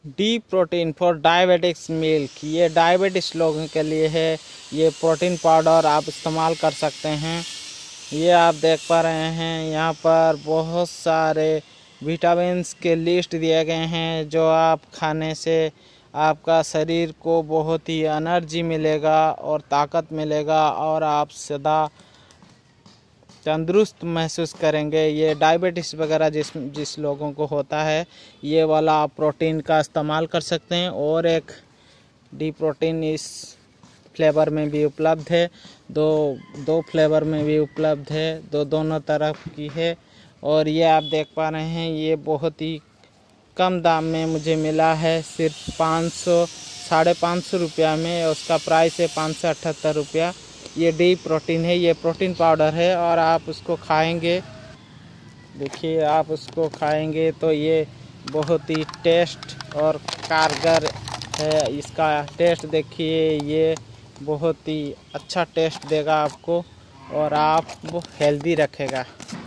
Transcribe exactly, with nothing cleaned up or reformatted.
D protein for diabetics milk, ये diabetics लोगों के लिए है। ये प्रोटीन पाउडर आप इस्तेमाल कर सकते हैं। ये आप देख पा रहे हैं यहाँ पर बहुत सारे विटामिन्स के लिस्ट दिए गए हैं, जो आप खाने से आपका शरीर को बहुत ही एनर्जी मिलेगा और ताकत मिलेगा और आप सदा तंदुरुस्त महसूस करेंगे। ये डायबिटीज़ वगैरह जिस जिस लोगों को होता है, ये वाला आप प्रोटीन का इस्तेमाल कर सकते हैं। और एक डी प्रोटीन इस फ्लेवर में भी उपलब्ध है, दो दो फ्लेवर में भी उपलब्ध है, दो दोनों तरफ की है। और ये आप देख पा रहे हैं, ये बहुत ही कम दाम में मुझे मिला है, सिर्फ पाँच सौ साढ़े पाँच सौ रुपया में। उसका प्राइस है पाँच सौ अठहत्तर रुपया। ये डी प्रोटीन है, ये प्रोटीन पाउडर है और आप उसको खाएंगे, देखिए आप उसको खाएंगे तो ये बहुत ही टेस्ट और कारगर है। इसका टेस्ट देखिए, ये बहुत ही अच्छा टेस्ट देगा आपको और आप वो हेल्दी रखेगा।